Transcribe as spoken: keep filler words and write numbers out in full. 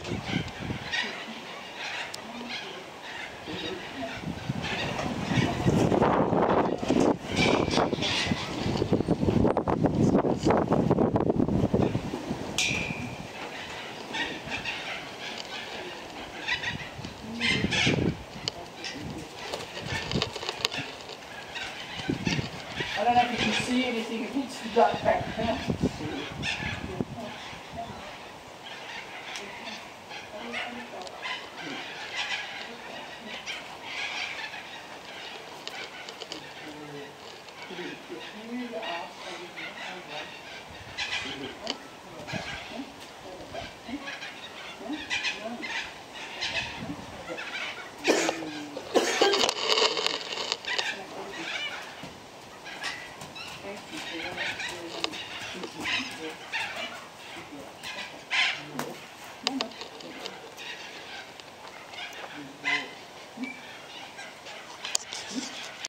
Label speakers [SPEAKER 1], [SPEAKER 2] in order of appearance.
[SPEAKER 1] I don't know if you can see anything against the duck back there.